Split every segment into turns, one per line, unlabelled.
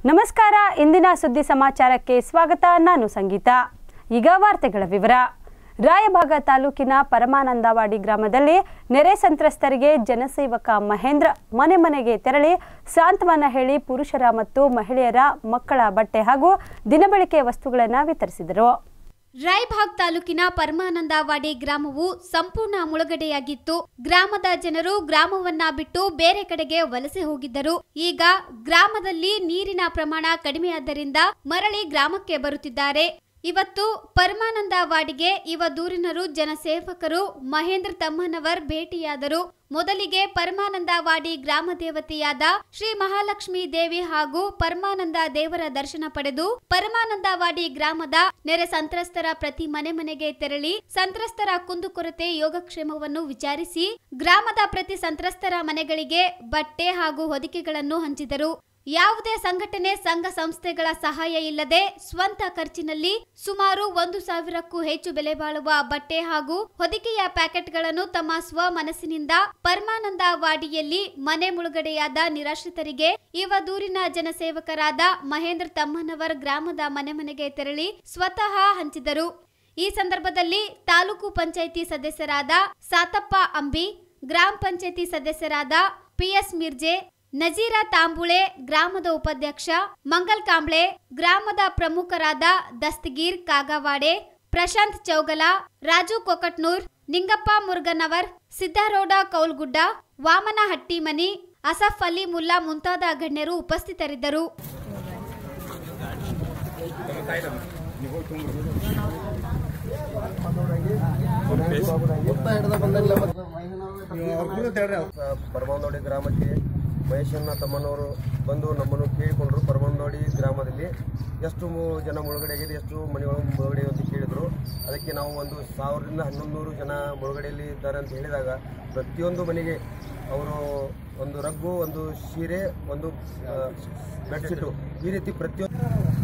ನಮಸ್ಕಾರ. ಇಂದಿನ ಸುದ್ದಿ ಸಮಾಚಾರಕ್ಕೆ ಸ್ವಾಗತ. ನಾನು ಸಂಗೀತ. ಈಗ ವಾರ್ತೆಗಳ ವಿವರ. ರಾಯಭಾಗ ತಾಲೂಕಿನ ಪರಮಾನಂದವಾಡಿ ಗ್ರಾಮದಲ್ಲಿ ನೆರೆ ಸಂತ್ರಸ್ತರಿಗೆ ಜನಸೇವಕ ಮಹೇಂದ್ರ ಮನೆ ಮನೆಗೆ ತೆರಳಿ ಸಾಂತ್ವನ ಹೇಳಿ ಪುರುಷರ ಮತ್ತು ಮಹಿಳೆಯರ ಮಕ್ಕಳ ಬಟ್ಟೆ ಹಾಗೂ ದಿನಬಳಕೆ ವಸ್ತುಗಳನ್ನು ವಿತರಿಸಿದರು.
ರಾಯಭಾಗ್ ತಾಲೂಕಿನ ಪರಮಾನಂದವಾಡಿ ಗ್ರಾಮವು ಸಂಪೂರ್ಣ ಮುಳುಗಡೆಯಾಗಿತ್ತು. ಗ್ರಾಮದ ಜನರು ಗ್ರಾಮವನ್ನ ಬಿಟ್ಟು ಬೇರೆ ಕಡೆಗೆ ವಲಸೆ ಹೋಗಿದ್ದರು. ಈಗ ಗ್ರಾಮದಲ್ಲಿ ನೀರಿನ ಪ್ರಮಾಣ ಕಡಿಮೆಯಾದ್ದರಿಂದ ಮರಳಿ ಗ್ರಾಮಕ್ಕೆ ಬರುತ್ತಿದ್ದಾರೆ. ಇವತ್ತು ಪರಮಾನಂದವಾಡಿಗೆ ದೂರಿನರು ಜನಸೇವಕರು ಮಹೇಂದ್ರ ತಮ್ಮನವರ್ ಭೇಟಿಯಾದರು. ಮೊದಲಿಗೆ ಪರಮಾನಂದವಾಡಿ ಗ್ರಾಮ ದೇವತೆಯಾದ ಶ್ರೀ ಮಹಾಲಕ್ಷ್ಮೀ ದೇವಿ ಹಾಗೂ ಪರಮಾನಂದ ದೇವರ ದರ್ಶನ ಪಡೆದು ಪರಮಾನಂದವಾಡಿ ಗ್ರಾಮದ ನೆರೆ ಸಂತ್ರಸ್ತರ ಪ್ರತಿ ಮನೆಗೆ ತೆರಳಿ ಸಂತ್ರಸ್ತರ ಕುಂದುಕೊರತೆ ಯೋಗಕ್ಷೇಮವನ್ನು ವಿಚಾರಿಸಿ ಗ್ರಾಮದ ಪ್ರತಿ ಸಂತ್ರಸ್ತರ ಮನೆಗಳಿಗೆ ಬಟ್ಟೆ ಹಾಗೂ ಹೊದಿಕೆಗಳನ್ನು ಹಂಚಿದರು. ಯಾವುದೇ ಸಂಘಟನೆ ಸಂಘ ಸಂಸ್ಥೆಗಳ ಸಹಾಯ ಇಲ್ಲದೆ ಸ್ವಂತ ಖರ್ಚಿನಲ್ಲಿ ಸುಮಾರು 1,000ಕ್ಕೂ ಹೆಚ್ಚು ಬೆಲೆ ಬಾಳುವ ಬಟ್ಟೆ ಹಾಗೂ ಹೊದಿಕೆಯ ಪ್ಯಾಕೆಟ್ಗಳನ್ನು ತಮ್ಮ ಸ್ವ ಮನಸ್ಸಿನಿಂದ ಪರಮಾನಂದವಾಡಿಯಲ್ಲಿ ಮನೆ ಮುಳುಗಡೆಯಾದ ನಿರಾಶ್ರಿತರಿಗೆ ದೂರಿನ ಜನಸೇವಕರಾದ ಮಹೇಂದ್ರ ತಮ್ಮನವರ್ ಗ್ರಾಮದ ಮನೆಗೆ ತೆರಳಿ ಸ್ವತಃ ಹಂಚಿದರು. ಈ ಸಂದರ್ಭದಲ್ಲಿ ತಾಲೂಕು ಪಂಚಾಯಿತಿ ಸದಸ್ಯರಾದ ಸಾತಪ್ಪ ಅಂಬಿ, ಗ್ರಾಮ ಪಂಚಾಯಿತಿ ಸದಸ್ಯರಾದ ಪಿಎಸ್ ಮಿರ್ಜೆ, ನಜೀರಾ ತಾಂಬುಳೆ, ಗ್ರಾಮದ ಉಪಾಧ್ಯಕ್ಷ ಮಂಗಲ್ ಕಾಂಬ್ಳೆ, ಗ್ರಾಮದ ಪ್ರಮುಖರಾದ ದಸ್ತಗೀರ್ ಕಾಗವಾಡೆ, ಪ್ರಶಾಂತ್ ಚೌಗಲ, ರಾಜು ಕೊಕಟ್ನೂರ್, ನಿಂಗಪ್ಪ ಮುರುಗನವರ್, ಸಿದ್ದಾರೌಡ ಕೌಲ್ಗುಡ್ಡ, ವಾಮನ ಹಟ್ಟಿಮನಿ, ಅಸಫ್ ಅಲಿ ಮುಲ್ಲಾ ಮುಂತಾದ ಗಣ್ಯರು ಉಪಸ್ಥಿತರಿದ್ದರು.
ಪರಮಾನಂದವಾಡಿ ಗ್ರಾಮಕ್ಕೆ ಮಹೇಶಣ್ಣ ತಮ್ಮನವರು ಬಂದು ನಮ್ಮನ್ನು ಕೇಳಿಕೊಂಡ್ರು. ಪರಮಾನಂದವಾಡಿ ಗ್ರಾಮದಲ್ಲಿ ಎಷ್ಟು ಜನ ಮುಳುಗಡೆಯಾಗಿದೆ, ಎಷ್ಟು ಮನೆಗಳು ಮುಳುಗಡೆ ಅಂತ ಕೇಳಿದರು. ಅದಕ್ಕೆ ನಾವು 1,000ರಿಂದ 1,100 ಜನ ಮುಳುಗಡೆಯಲ್ಲಿ ಇದ್ದಾರೆ ಅಂತ ಹೇಳಿದಾಗ ಪ್ರತಿಯೊಂದು ಮನೆಗೆ ಅವರು ಒಂದು ರಗ್ಗು, ಒಂದು ಸೀರೆ, ಒಂದು ಬೆಡ್ಶೀಟು, ಈ ರೀತಿ ಪ್ರತಿಯೊಂದು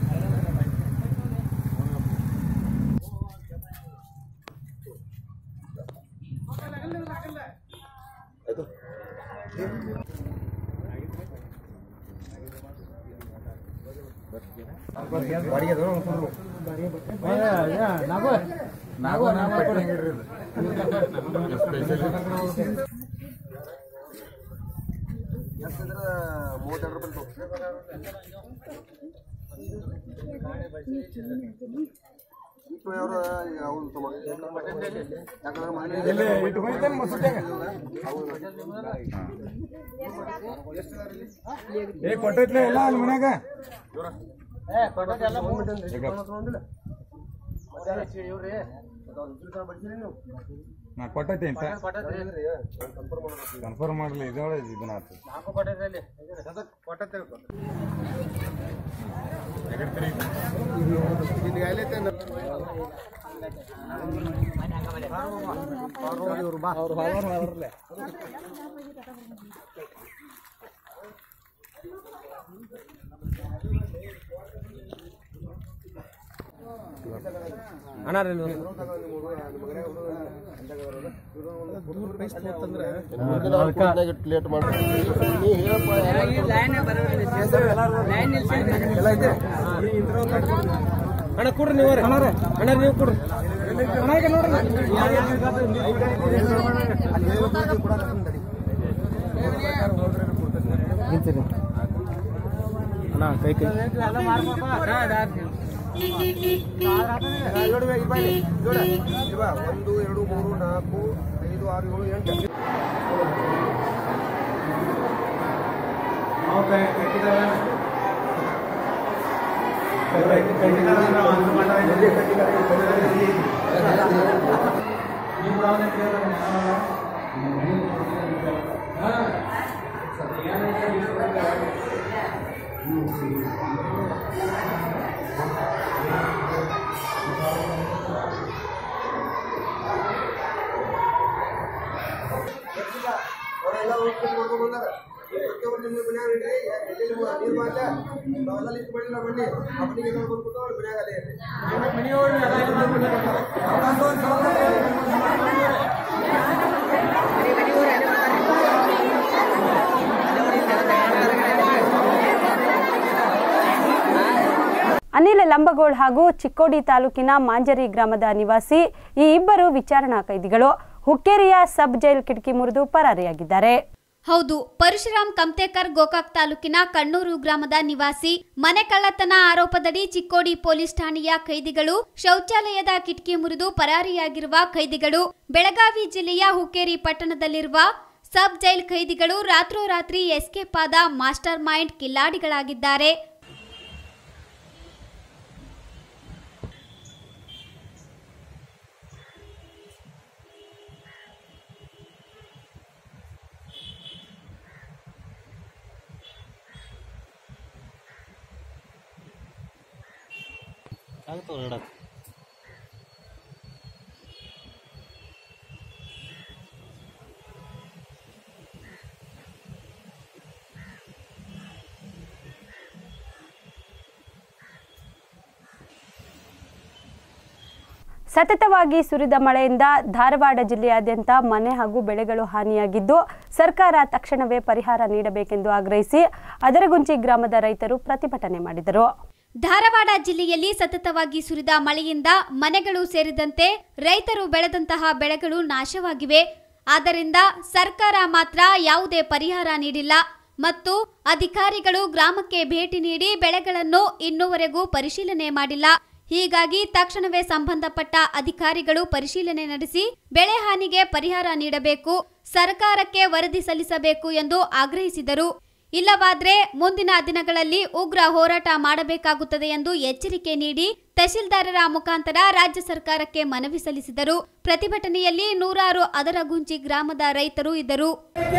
ಕೊಟ್ಟೈತ್ಲೆ ಎಲ್ಲ ಅಲ್ಲಿ ಮನ್ಯಾಗ ನಾ ಕೊಟ್ಟೈತಿ ಅಂತ ಕನ್ಫರ್ಮ್ ಮಾಡಲಿ. ಇದೊಳೆ ಇದನ್ನ
ಲೇಟ್ ಮಾಡಿ ಅಣ್ಣ ಕೊಡ್ರಿ, ನೀವು ಅಣ್ಣ ನೀವು ಕೊಡ್ರಿ ಅಣ್ಣ ಕೈ ಕೈ 1 2 3 4 5 6 7
ಅನಿಲ್ ಲಂಬಗೋಳ್ ಹಾಗೂ ಚಿಕ್ಕೋಡಿ ತಾಲೂಕಿನ ಮಾಂಜರಿ ಗ್ರಾಮದ ನಿವಾಸಿ ಈ ಇಬ್ಬರು ವಿಚಾರಣಾ ಕೈದಿಗಳು ಹುಕ್ಕೇರಿಯ ಸಬ್ ಜೈಲ್ ಕಿಟಕಿ ಮುರಿದು ಪರಾರಿಯಾಗಿದ್ದಾರೆ.
ಹೌದು, ಪರಶುರಾಮ್ ಕಂತೇಕರ್ ಗೋಕಾಕ್ ತಾಲೂಕಿನ ಕಣ್ಣೂರು ಗ್ರಾಮದ ನಿವಾಸಿ. ಮನೆ ಕಳ್ಳತನ ಆರೋಪದಡಿ ಚಿಕ್ಕೋಡಿ ಪೊಲೀಸ್ ಠಾಣೆಯ ಕೈದಿಗಳು ಶೌಚಾಲಯದ ಕಿಟಕಿ ಮುರಿದು ಪರಾರಿಯಾಗಿರುವ ಕೈದಿಗಳು. ಬೆಳಗಾವಿ ಜಿಲ್ಲೆಯ ಹುಕ್ಕೇರಿ ಪಟ್ಟಣದಲ್ಲಿರುವ ಸಬ್ ಜೈಲ್ ಕೈದಿಗಳು ರಾತ್ರೋರಾತ್ರಿ ಎಸ್ಕೇಪ್ ಆದ ಮಾಸ್ಟರ್ ಮೈಂಡ್ ಕಿಲ್ಲಾಡಿಗಳಾಗಿದ್ದಾರೆ.
ಸತತವಾಗಿ ಸುರಿದ ಮಳೆಯಿಂದ ಧಾರವಾಡ ಜಿಲ್ಲೆಯಾದ್ಯಂತ ಮನೆ ಹಾಗೂ ಬೆಳೆಗಳು ಹಾನಿಯಾಗಿದ್ದು ಸರ್ಕಾರ ತಕ್ಷಣವೇ ಪರಿಹಾರ ನೀಡಬೇಕೆಂದು ಆಗ್ರಹಿಸಿ ಅದರಗುಂಚಿ ಗ್ರಾಮದ ರೈತರು ಪ್ರತಿಭಟನೆ ಮಾಡಿದರು.
ಧಾರವಾಡ ಜಿಲ್ಲೆಯಲ್ಲಿ ಸತತವಾಗಿ ಸುರಿದ ಮಳೆಯಿಂದ ಮನೆಗಳು ಸೇರಿದಂತೆ ರೈತರು ಬೆಳೆದಂತಹ ಬೆಳೆಗಳು ನಾಶವಾಗಿವೆ. ಆದ್ದರಿಂದ ಸರ್ಕಾರ ಮಾತ್ರ ಯಾವುದೇ ಪರಿಹಾರ ನೀಡಿಲ್ಲ ಮತ್ತು ಅಧಿಕಾರಿಗಳು ಗ್ರಾಮಕ್ಕೆ ಭೇಟಿ ನೀಡಿ ಬೆಳೆಗಳನ್ನು ಇನ್ನೂವರೆಗೂ ಪರಿಶೀಲನೆ ಮಾಡಿಲ್ಲ. ಹೀಗಾಗಿ ತಕ್ಷಣವೇ ಸಂಬಂಧಪಟ್ಟ ಅಧಿಕಾರಿಗಳು ಪರಿಶೀಲನೆ ನಡೆಸಿ ಬೆಳೆ ಹಾನಿಗೆ ಪರಿಹಾರ ನೀಡಬೇಕು, ಸರ್ಕಾರಕ್ಕೆ ವರದಿ ಸಲ್ಲಿಸಬೇಕು ಎಂದು ಆಗ್ರಹಿಸಿದರು. ಇಲ್ಲವಾದರೆ ಮುಂದಿನ ದಿನಗಳಲ್ಲಿ ಉಗ್ರ ಹೋರಾಟ ಮಾಡಬೇಕಾಗುತ್ತದೆ ಎಂದು ಎಚ್ಚರಿಕೆ ನೀಡಿ ತಹಶೀಲ್ದಾರರ ಮುಖಾಂತರ ರಾಜ್ಯ ಸರ್ಕಾರಕ್ಕೆ ಮನವಿ ಸಲ್ಲಿಸಿದರು. ಪ್ರತಿಭಟನೆಯಲ್ಲಿ ನೂರಾರು ಅದರಗುಂಚಿ ಗ್ರಾಮದ ರೈತರು ಇದ್ದರು.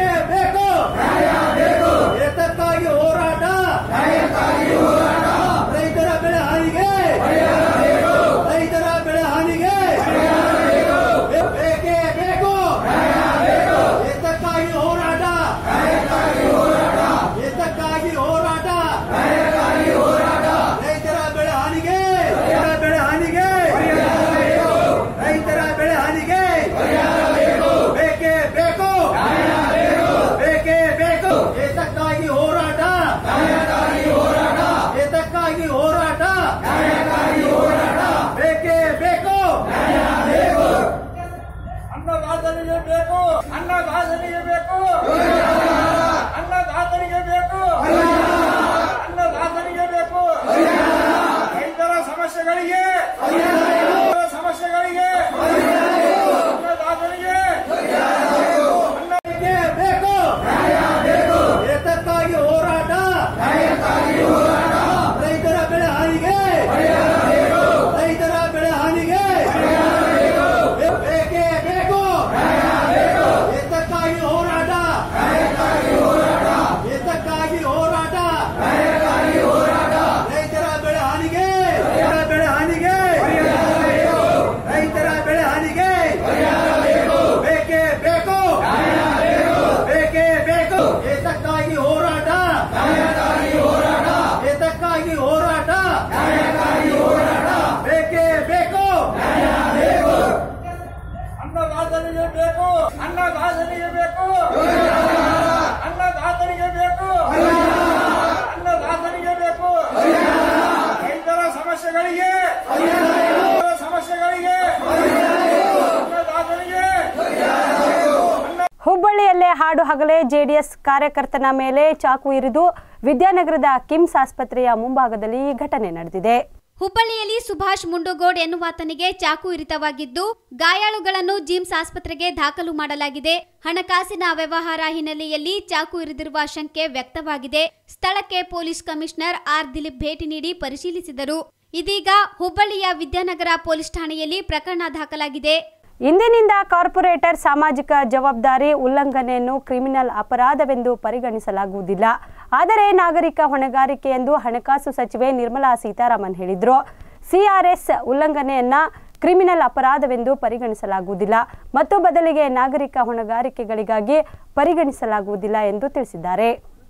ಹುಬ್ಬಳ್ಳಿಯಲ್ಲೇ ಹಾಡು ಹಗಲೇ ಜೆಡಿಎಸ್ ಕಾರ್ಯಕರ್ತನ ಮೇಲೆ ಚಾಕು ಇರಿದು ವಿದ್ಯಾನಗರದ ಕಿಮ್ಸ್ ಆಸ್ಪತ್ರೆಯ ಮುಂಭಾಗದಲ್ಲಿ ಈ ಘಟನೆ ನಡೆದಿದೆ.
ಹುಬ್ಬಳ್ಳಿಯಲ್ಲಿ ಸುಭಾಷ್ ಮುಂಡುಗೋಡ್ ಎನ್ನುವಾತನಿಗೆ ಚಾಕು ಇರಿತವಾಗಿದ್ದು ಗಾಯಾಳುಗಳನ್ನು ಜಿಮ್ಸ್ ಆಸ್ಪತ್ರೆಗೆ ದಾಖಲು ಮಾಡಲಾಗಿದೆ. ಹಣಕಾಸಿನ ವ್ಯವಹಾರ ಹಿನ್ನೆಲೆಯಲ್ಲಿ ಚಾಕು ಇರಿದಿರುವ ಶಂಕೆ ವ್ಯಕ್ತವಾಗಿದೆ. ಸ್ಥಳಕ್ಕೆ ಪೊಲೀಸ್ ಕಮಿಷನರ್ ಆರ್ ದಿಲೀಪ್ ಭೇಟಿ ನೀಡಿ ಪರಿಶೀಲಿಸಿದರು. ಇದೀಗ ಹುಬ್ಬಳ್ಳಿಯ ವಿದ್ಯಾನಗರ ಪೊಲೀಸ್ ಠಾಣೆಯಲ್ಲಿ ಪ್ರಕರಣ ದಾಖಲಾಗಿದೆ.
ಇಂದಿನಿಂದ ಕಾರ್ಪೊರೇಟರ್ ಸಾಮಾಜಿಕ ಜವಾಬ್ದಾರಿ ಉಲ್ಲಂಘನೆಯನ್ನು ಕ್ರಿಮಿನಲ್ ಅಪರಾಧವೆಂದು ಪರಿಗಣಿಸಲಾಗುವುದಿಲ್ಲ, ಆದರೆ ನಾಗರಿಕ ಹೊಣೆಗಾರಿಕೆ ಎಂದು ಹಣಕಾಸು ಸಚಿವೆ ನಿರ್ಮಲಾ ಸೀತಾರಾಮನ್ ಹೇಳಿದರು. ಸಿಆರ್ಎಸ್ ಉಲ್ಲಂಘನೆಯನ್ನ ಕ್ರಿಮಿನಲ್ ಅಪರಾಧವೆಂದು ಪರಿಗಣಿಸಲಾಗುವುದಿಲ್ಲ ಮತ್ತು ಬದಲಿಗೆ ನಾಗರಿಕ ಹೊಣೆಗಾರಿಕೆಗಳಿಗಾಗಿ ಪರಿಗಣಿಸಲಾಗುವುದಿಲ್ಲ ಎಂದು ತಿಳಿಸಿದ್ದಾರೆ.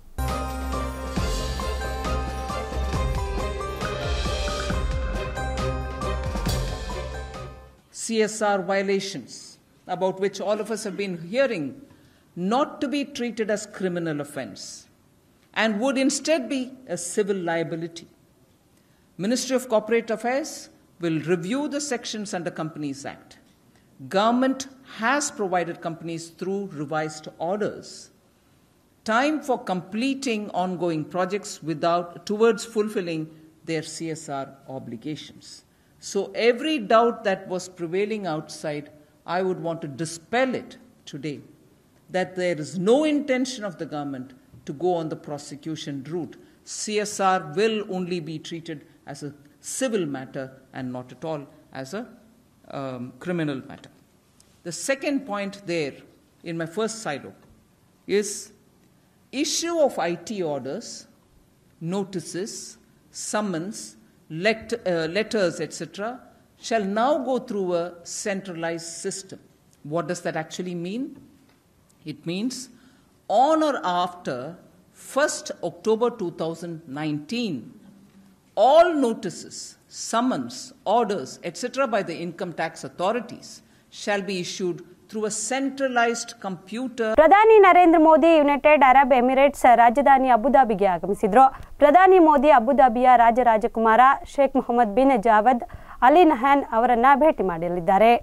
CSR violations, about which all of us have been hearing, not to be treated as criminal offense and would instead be a civil liability. Ministry of Corporate Affairs will review the sections under Companies Act. Government has provided companies through revised orders time for completing ongoing projects towards fulfilling their CSR obligations. So every doubt that was prevailing outside, I would want to dispel it today, that there is no intention of the government to go on the prosecution route. CSR will only be treated as a civil matter and not at all as a criminal matter. The second point there in my first silo is issue of IT orders, notices, summons, letters, etc., shall now go through a centralized system. What does that actually mean? It means on or after 1st October 2019, all notices, summons, orders, etc. by the income tax authorities shall be issued through a centralized computer.
ಪ್ರಧಾನಿ Narendra Modi United Arab Emirates ರಾಜಧಾನಿ ಅಬುದಾಬಿಗೆ ಆಗಮಿಸಿದರು. ಪ್ರಧಾನಿ ಮೋದಿ ಅಬುದಾಬಿಯ ರಾಜಕುಮಾರ Sheikh Mohammed bin Zayed Ali Nahyan ಅವರನ್ನ ಭೇಟಿ ಮಾಡಲಿದ್ದಾರೆ.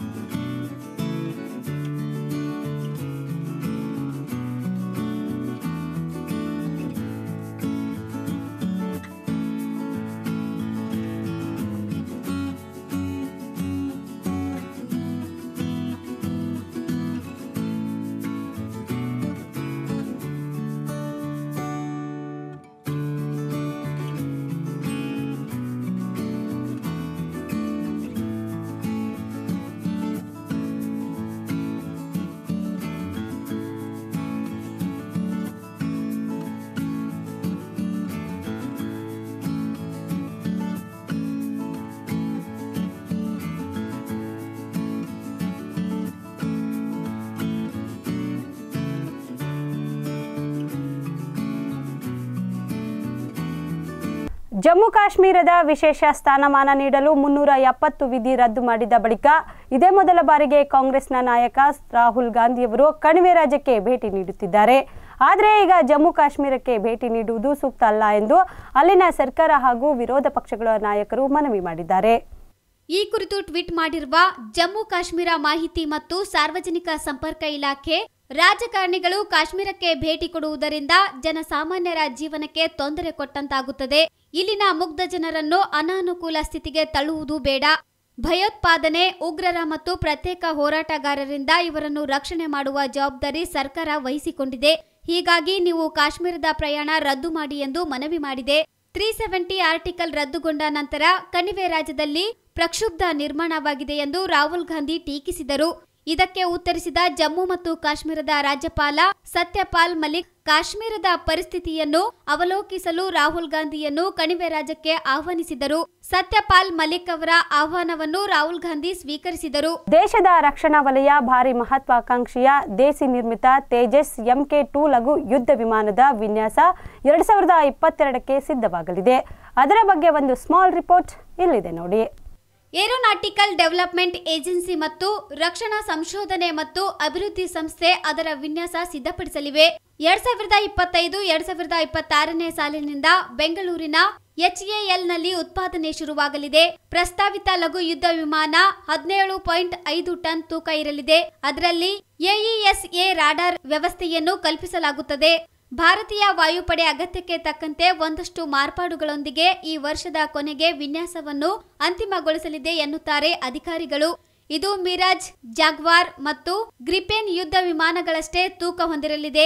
ಜಮ್ಮು ಕಾಶ್ಮೀರದ ವಿಶೇಷ ಸ್ಥಾನಮಾನ ನೀಡಲು 370 ವಿಧಿ ರದ್ದು ಮಾಡಿದ ಬಳಿಕ ಇದೇ ಮೊದಲ ಬಾರಿಗೆ ಕಾಂಗ್ರೆಸ್ನ ನಾಯಕ ರಾಹುಲ್ ಗಾಂಧಿಯವರು ಕಣಿವೆ ರಾಜ್ಯಕ್ಕೆ ಭೇಟಿ ನೀಡುತ್ತಿದ್ದಾರೆ. ಆದರೆ ಈಗ ಜಮ್ಮು ಕಾಶ್ಮೀರಕ್ಕೆ ಭೇಟಿ ನೀಡುವುದು ಸೂಕ್ತ ಅಲ್ಲ ಎಂದು ಅಲ್ಲಿನ ಸರ್ಕಾರ ಹಾಗೂ ವಿರೋಧ ಪಕ್ಷಗಳ ನಾಯಕರು ಮನವಿ ಮಾಡಿದ್ದಾರೆ.
ಈ ಕುರಿತು ಟ್ವೀಟ್ ಮಾಡಿರುವ ಜಮ್ಮು ಕಾಶ್ಮೀರ ಮಾಹಿತಿ ಮತ್ತು ಸಾರ್ವಜನಿಕ ಸಂಪರ್ಕ ಇಲಾಖೆ, ರಾಜಕಾರಣಿಗಳು ಕಾಶ್ಮೀರಕ್ಕೆ ಭೇಟಿ ಕೊಡುವುದರಿಂದ ಜನಸಾಮಾನ್ಯರ ಜೀವನಕ್ಕೆ ತೊಂದರೆ ಕೊಟ್ಟಂತಾಗುತ್ತದೆ. ಇಲ್ಲಿನ ಮುಗ್ಧ ಜನರನ್ನು ಅನಾನುಕೂಲ ಸ್ಥಿತಿಗೆ ತಳ್ಳುವುದು ಬೇಡ. ಭಯೋತ್ಪಾದನೆ, ಉಗ್ರರ ಮತ್ತು ಪ್ರತ್ಯೇಕ ಹೋರಾಟಗಾರರಿಂದ ಇವರನ್ನು ರಕ್ಷಣೆ ಮಾಡುವ ಜವಾಬ್ದಾರಿ ಸರ್ಕಾರ ವಹಿಸಿಕೊಂಡಿದೆ. ಹೀಗಾಗಿ ನೀವು ಕಾಶ್ಮೀರದ ಪ್ರಯಾಣ ರದ್ದು ಮಾಡಿ ಎಂದು ಮನವಿ ಮಾಡಿದೆ. 370 ಆರ್ಟಿಕಲ್ ರದ್ದುಗೊಂಡ ನಂತರ ಕಣಿವೆ ರಾಜ್ಯದಲ್ಲಿ ಪ್ರಕ್ಷುಬ್ಧ ನಿರ್ಮಾಣವಾಗಿದೆ ಎಂದು ರಾಹುಲ್ ಗಾಂಧಿ ಟೀಕಿಸಿದರು. ಇದಕ್ಕೆ ಉತ್ತರಿಸಿದ ಜಮ್ಮು ಮತ್ತು ಕಾಶ್ಮೀರದ ರಾಜ್ಯಪಾಲ ಸತ್ಯಪಾಲ್ ಮಲಿಕ್, ಕಾಶ್ಮೀರದ ಪರಿಸ್ಥಿತಿಯನ್ನು ಅವಲೋಕಿಸಲು ರಾಹುಲ್ ಗಾಂಧಿಯನ್ನು ಕಣಿವೆ ರಾಜ್ಯಕ್ಕೆ ಆಹ್ವಾನಿಸಿದರು. ಸತ್ಯಪಾಲ್ ಮಲಿಕ್ ಅವರ ಆಹ್ವಾನವನ್ನು ರಾಹುಲ್ ಗಾಂಧಿ ಸ್ವೀಕರಿಸಿದರು.
ದೇಶದ ರಕ್ಷಣಾ ವಲಯ ಭಾರಿ ಮಹತ್ವಾಕಾಂಕ್ಷೆಯ ದೇಸಿ ನಿರ್ಮಿತ ತೇಜಸ್ MK2 ಲಘು ಯುದ್ಧ ವಿಮಾನದ ವಿನ್ಯಾಸ 2022ಕ್ಕೆ ಸಿದ್ಧವಾಗಲಿದೆ. ಅದರ ಬಗ್ಗೆ ಒಂದು ಸ್ಮಾಲ್ ರಿಪೋರ್ಟ್ ಇಲ್ಲಿದೆ ನೋಡಿ.
ಏರೋನಾಟಿಕಲ್ ಡೆವಲಪ್ಮೆಂಟ್ ಏಜೆನ್ಸಿ ಮತ್ತು ರಕ್ಷಣಾ ಸಂಶೋಧನೆ ಮತ್ತು ಅಭಿವೃದ್ಧಿ ಸಂಸ್ಥೆ ಅದರ ವಿನ್ಯಾಸ ಸಿದ್ಧಪಡಿಸಲಿವೆ. 2025-2026ನೇ ಸಾಲಿನಿಂದ ಬೆಂಗಳೂರಿನ HALನಲ್ಲಿ ಉತ್ಪಾದನೆ ಶುರುವಾಗಲಿದೆ. ಪ್ರಸ್ತಾವಿತ ಲಘು ಯುದ್ಧ ವಿಮಾನ 17.5 ಟನ್ ತೂಕ ಇರಲಿದೆ. ಅದರಲ್ಲಿ AESA ರಾಡಾರ್ ವ್ಯವಸ್ಥೆಯನ್ನು ಕಲ್ಪಿಸಲಾಗುತ್ತದೆ. ಭಾರತೀಯ ವಾಯುಪಡೆ ಅಗತ್ಯಕ್ಕೆ ತಕ್ಕಂತೆ ಒಂದಷ್ಟು ಮಾರ್ಪಾಡುಗಳೊಂದಿಗೆ ಈ ವರ್ಷದ ಕೊನೆಗೆ ವಿನ್ಯಾಸವನ್ನು ಅಂತಿಮಗೊಳಿಸಲಿದೆ ಎನ್ನುತ್ತಾರೆ ಅಧಿಕಾರಿಗಳು. ಇದು ಮಿರಾಜ್, ಜಾಗ್ವಾರ್ ಮತ್ತು ಗ್ರಿಪೆನ್ ಯುದ್ಧ ವಿಮಾನಗಳಷ್ಟೇ ತೂಕ ಹೊಂದಿರಲಿದೆ.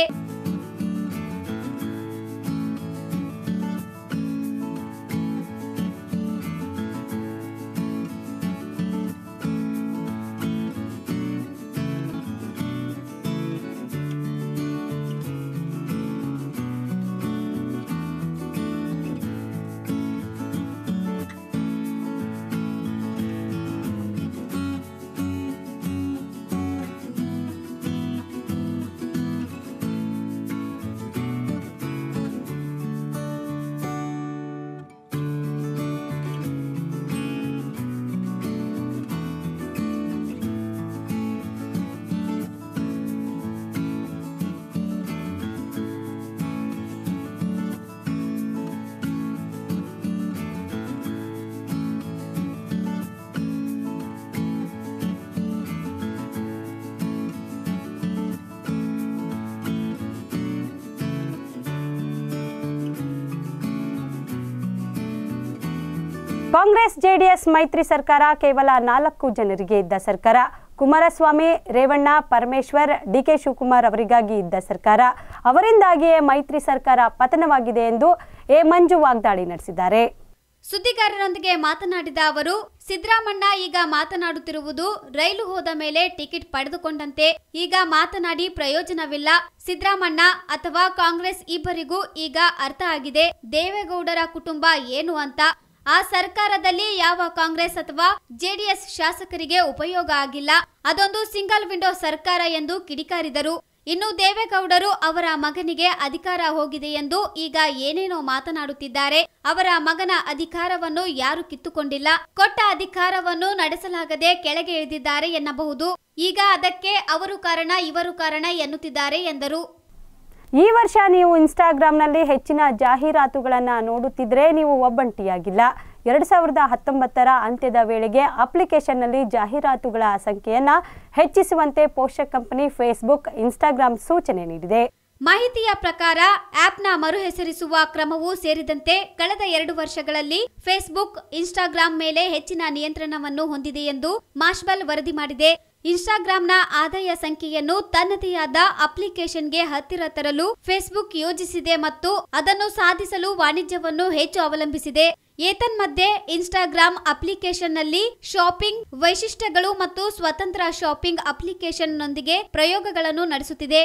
ಕಾಂಗ್ರೆಸ್ ಜೆಡಿಎಸ್ ಮೈತ್ರಿ ಸರ್ಕಾರ ಕೇವಲ 4 ಜನರಿಗೆ ಇದ್ದ ಸರ್ಕಾರ. ಕುಮಾರಸ್ವಾಮಿ, ರೇವಣ್ಣ, ಪರಮೇಶ್ವರ್, ಡಿಕೆ ಶಿವಕುಮಾರ್ ಅವರಿಗಾಗಿ ಇದ್ದ ಸರ್ಕಾರ. ಅವರಿಂದಾಗಿಯೇ ಮೈತ್ರಿ ಸರ್ಕಾರ ಪತನವಾಗಿದೆ ಎಂದು ಎ ಮಂಜು ವಾಗ್ದಾಳಿ ನಡೆಸಿದ್ದಾರೆ.
ಸುದ್ದಿಗಾರರೊಂದಿಗೆ ಮಾತನಾಡಿದ ಅವರು, ಸಿದ್ದರಾಮಣ್ಣ ಈಗ ಮಾತನಾಡುತ್ತಿರುವುದು ರೈಲು ಹೋದ ಮೇಲೆ ಟಿಕೆಟ್ ಪಡೆದುಕೊಂಡಂತೆ. ಈಗ ಮಾತನಾಡಿ ಪ್ರಯೋಜನವಿಲ್ಲ. ಸಿದ್ದರಾಮಣ್ಣ ಅಥವಾ ಕಾಂಗ್ರೆಸ್ ಇಬ್ಬರಿಗೂ ಈಗ ಅರ್ಥ ಆಗಿದೆ ದೇವೇಗೌಡರ ಕುಟುಂಬ ಏನು ಅಂತ. ಆ ಸರ್ಕಾರದಲ್ಲಿ ಯಾವ ಕಾಂಗ್ರೆಸ್ ಅಥವಾ ಜೆಡಿಎಸ್ ಶಾಸಕರಿಗೆ ಉಪಯೋಗ ಆಗಿಲ್ಲ. ಅದೊಂದು ಸಿಂಗಲ್ ವಿಂಡೋ ಸರ್ಕಾರ ಎಂದು ಕಿಡಿಕಾರಿದರು. ಇನ್ನು ದೇವೇಗೌಡರು ಅವರ ಮಗನಿಗೆ ಅಧಿಕಾರ ಹೋಗಿದೆ ಎಂದು ಈಗ ಏನೇನೋ ಮಾತನಾಡುತ್ತಿದ್ದಾರೆ. ಅವರ ಮಗನ ಅಧಿಕಾರವನ್ನು ಯಾರು ಕಿತ್ತುಕೊಂಡಿಲ್ಲ. ಕೊಟ್ಟ ಅಧಿಕಾರವನ್ನು ನಡೆಸಲಾಗದೆ ಕೆಳಗೆ ಇಳಿದಿದ್ದಾರೆ ಎನ್ನಬಹುದು. ಈಗ ಅದಕ್ಕೆ ಅವರು ಕಾರಣ ಇವರು ಕಾರಣ ಎನ್ನುತ್ತಿದ್ದಾರೆ ಎಂದರು.
ಈ ವರ್ಷ ನೀವು ಇನ್ಸ್ಟಾಗ್ರಾಂನಲ್ಲಿ ಹೆಚ್ಚಿನ ಜಾಹೀರಾತುಗಳನ್ನು ನೋಡುತ್ತಿದ್ದರೆ ನೀವು ಒಬ್ಬಂಟಿಯಾಗಿಲ್ಲ. 2019ರ ಅಂತ್ಯದ ವೇಳೆಗೆ ಅಪ್ಲಿಕೇಶನ್ನಲ್ಲಿ ಜಾಹೀರಾತುಗಳ ಸಂಖ್ಯೆಯನ್ನು ಹೆಚ್ಚಿಸುವಂತೆ ಪೋಷಕ ಕಂಪನಿ ಫೇಸ್ಬುಕ್, ಇನ್ಸ್ಟಾಗ್ರಾಂ ಸೂಚನೆ ನೀಡಿದೆ.
ಮಾಹಿತಿಯ ಪ್ರಕಾರ ಆಪ್ನ ಮರುಹೆಸರಿಸುವ ಕ್ರಮವೂ ಸೇರಿದಂತೆ ಕಳೆದ 2 ವರ್ಷಗಳಲ್ಲಿ ಫೇಸ್ಬುಕ್, ಇನ್ಸ್ಟಾಗ್ರಾಂ ಮೇಲೆ ಹೆಚ್ಚಿನ ನಿಯಂತ್ರಣವನ್ನು ಹೊಂದಿದೆ ಎಂದು ಮಾಶ್ಬಲ್ ವರದಿ ಮಾಡಿದೆ. ಇನ್ಸ್ಟಾಗ್ರಾಂನ ಆದಾಯ ಸಂಖ್ಯೆಯನ್ನು ತನ್ನದೇ ಆದ ಅಪ್ಲಿಕೇಶನ್ಗೆ ಹತ್ತಿರ ತರಲು ಫೇಸ್ಬುಕ್ ಯೋಜಿಸಿದೆ ಮತ್ತು ಅದನ್ನು ಸಾಧಿಸಲು ವಾಣಿಜ್ಯವನ್ನು ಹೆಚ್ಚು ಅವಲಂಬಿಸಿದೆ. ಏತನ್ಮಧ್ಯೆ ಇನ್ಸ್ಟಾಗ್ರಾಂ ಅಪ್ಲಿಕೇಶನ್ನಲ್ಲಿ ಶಾಪಿಂಗ್ ವೈಶಿಷ್ಟ್ಯಗಳು ಮತ್ತು ಸ್ವತಂತ್ರ ಶಾಪಿಂಗ್ ಅಪ್ಲಿಕೇಶನ್ನೊಂದಿಗೆ ಪ್ರಯೋಗಗಳನ್ನು ನಡೆಸುತ್ತಿದೆ.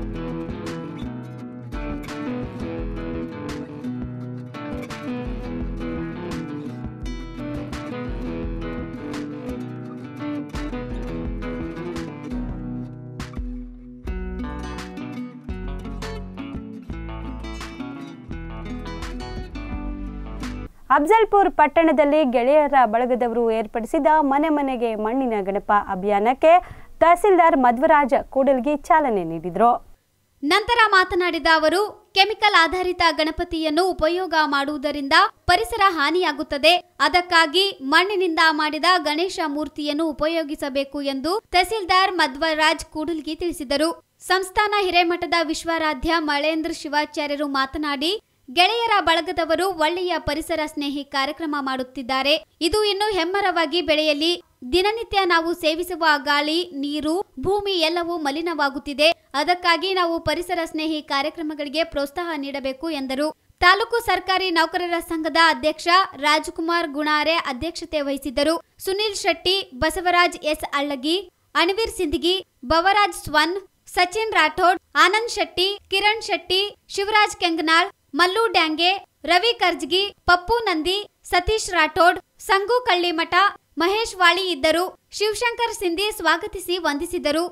ಅಫ್ಜಲ್ಪುರ್ ಪಟ್ಟಣದಲ್ಲಿ ಗೆಳೆಯರ ಬಳಗದವರು ಏರ್ಪಡಿಸಿದ ಮನೆ ಮನೆಗೆ ಮಣ್ಣಿನ ಗಣಪ ಅಭಿಯಾನಕ್ಕೆ ತಹಸೀಲ್ದಾರ್ ಮಧ್ವರಾಜ್ ಕೂಡಲ್ಗಿ ಚಾಲನೆ ನೀಡಿದರು.
ನಂತರ ಮಾತನಾಡಿದ ಅವರು, ಕೆಮಿಕಲ್ ಆಧಾರಿತ ಗಣಪತಿಯನ್ನು ಉಪಯೋಗ ಮಾಡುವುದರಿಂದ ಪರಿಸರ ಹಾನಿಯಾಗುತ್ತದೆ. ಅದಕ್ಕಾಗಿ ಮಣ್ಣಿನಿಂದ ಮಾಡಿದ ಗಣೇಶ ಮೂರ್ತಿಯನ್ನು ಉಪಯೋಗಿಸಬೇಕು ಎಂದು ತಹಸೀಲ್ದಾರ್ ಮಧ್ವರಾಜ್ ಕೂಡಲ್ಗಿ ತಿಳಿಸಿದರು. ಸಂಸ್ಥಾನ ಹಿರೇಮಠದ ವಿಶ್ವಾರಾಧ್ಯ ಮಳೇಂದ್ರ ಶಿವಾಚಾರ್ಯರು ಮಾತನಾಡಿ, ಗೆಳೆಯರ ಬಳಗದವರು ಒಳ್ಳೆಯ ಪರಿಸರ ಸ್ನೇಹಿ ಕಾರ್ಯಕ್ರಮ ಮಾಡುತ್ತಿದ್ದಾರೆ. ಇದು ಇನ್ನೂ ಹೆಮ್ಮರವಾಗಿ ಬೆಳೆಯಲಿ. ದಿನನಿತ್ಯ ನಾವು ಸೇವಿಸುವ ಗಾಳಿ, ನೀರು, ಭೂಮಿ ಎಲ್ಲವೂ ಮಲಿನವಾಗುತ್ತಿದೆ. ಅದಕ್ಕಾಗಿ ನಾವು ಪರಿಸರ ಸ್ನೇಹಿ ಕಾರ್ಯಕ್ರಮಗಳಿಗೆ ಪ್ರೋತ್ಸಾಹ ನೀಡಬೇಕು ಎಂದರು. ತಾಲೂಕು ಸರ್ಕಾರಿ ನೌಕರರ ಸಂಘದ ಅಧ್ಯಕ್ಷ ರಾಜಕುಮಾರ್ ಗುಣಾರೆ ಅಧ್ಯಕ್ಷತೆ ವಹಿಸಿದ್ದರು. ಸುನಿಲ್ ಶೆಟ್ಟಿ, ಬಸವರಾಜ್ ಎಸ್ ಅಳ್ಳಗಿ, ಅಣವೀರ್ ಸಿಂದಗಿ, ಬವರಾಜ್ ಸ್ವನ್, ಸಚಿನ್ ರಾಠೋಡ್, ಆನಂದ್ ಶೆಟ್ಟಿ, ಕಿರಣ್ ಶೆಟ್ಟಿ, ಶಿವರಾಜ್ ಕೆಂಗನಾಳ್, ಮಲ್ಲು ಡ್ಯಾಂಗೆ, ರವಿ ಕರ್ಜ್ಗಿ, ಪಪ್ಪು ನಂದಿ, ಸತೀಶ್ ರಾಠೋಡ್, ಸಂಗು ಕಳ್ಳಿಮಠ, ಮಹೇಶ್ ವಾಳಿ ಇದ್ದರು. ಶಿವಶಂಕರ್ ಸಿಂಧಿ ಸ್ವಾಗತಿಸಿ ವಂದಿಸಿದರು.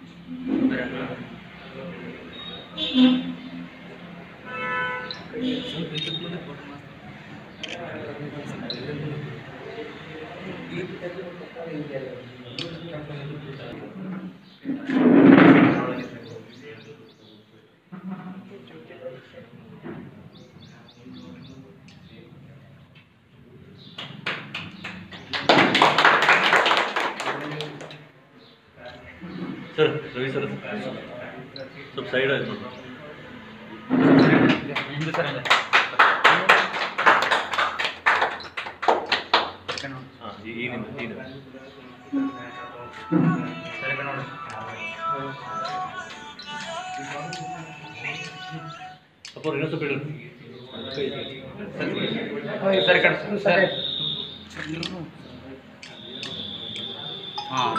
सर रवि सर सब साइड है हाँ अपर ಇನ್ನೊಂದು ಸ್ವಲ್ಪ ಸರಿ ಕಣ ಸರ್ ಹಾಂ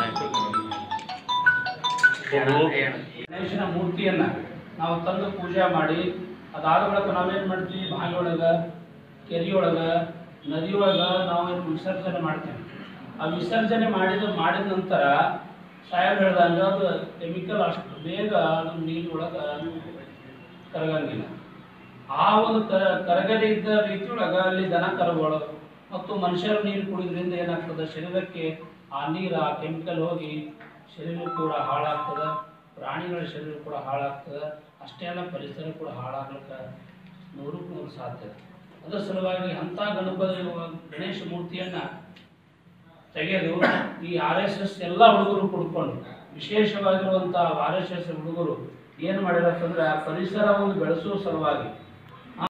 ಗಣೇಶನ ಮೂರ್ತಿಯನ್ನ ನಾವು ತಂದು ಪೂಜೆ ಮಾಡಿ ಅದಾದ ಬಳಿಕ ನಾವೇನು ಮಾಡ್ತೀವಿ, ಬಾವಿಯೊಳಗೆ, ಕೆರೆಯೊಳಗೆ, ನದಿಯೊಳಗೆ ನಾವು ವಿಸರ್ಜನೆ ಮಾಡ್ತೀವಿ. ಆ ವಿಸರ್ಜನೆ ಮಾಡಿದ ನಂತರ ಸಾಹೇಬ್ ಹೇಳ್ದಂಗೆ ಅದು ಕೆಮಿಕಲ್ ಅಷ್ಟು ಬೇಗ ಅದು ನೀರೊಳಗೆ ಕರಗಂಗಿಲ್ಲ. ಆ ಒಂದು ಕರಗದೆ ಇದ್ದ ರೀತಿಯೊಳಗೆ ಅಲ್ಲಿ ದನ ಕರುಗಳು ಮತ್ತು ಮನುಷ್ಯರು ನೀರು ಕುಡಿದ್ರಿಂದ ಏನಾಗ್ತದೆ, ಶರೀರಕ್ಕೆ ಆ ನೀರು ಆ ಕೆಮಿಕಲ್ ಹೋಗಿ ಶರೀರ ಕೂಡ ಹಾಳಾಗ್ತದೆ, ಪ್ರಾಣಿಗಳ ಶರೀರ ಕೂಡ ಹಾಳಾಗ್ತದೆ. ಅಷ್ಟೇ ಅಲ್ಲ, ಪರಿಸರ ಕೂಡ ಹಾಳಾಗ್ಲಿಕ್ಕೆ 100% ಸಾಧ್ಯ. ಅದರ ಸಲುವಾಗಿ ಅಂಥ ಗಣೇಶ ಮೂರ್ತಿಯನ್ನು ತೆಗೆದು ಈ RSS ಎಲ್ಲ ಹುಡುಗರು ಕುಡ್ಕೊಂಡು, ವಿಶೇಷವಾಗಿರುವಂಥ RSS ಹುಡುಗರು ಏನು ಮಾಡಿರತ್ತಂದ್ರೆ ಪರಿಸರವನ್ನು ಬೆಳೆಸುವ ಸಲುವಾಗಿ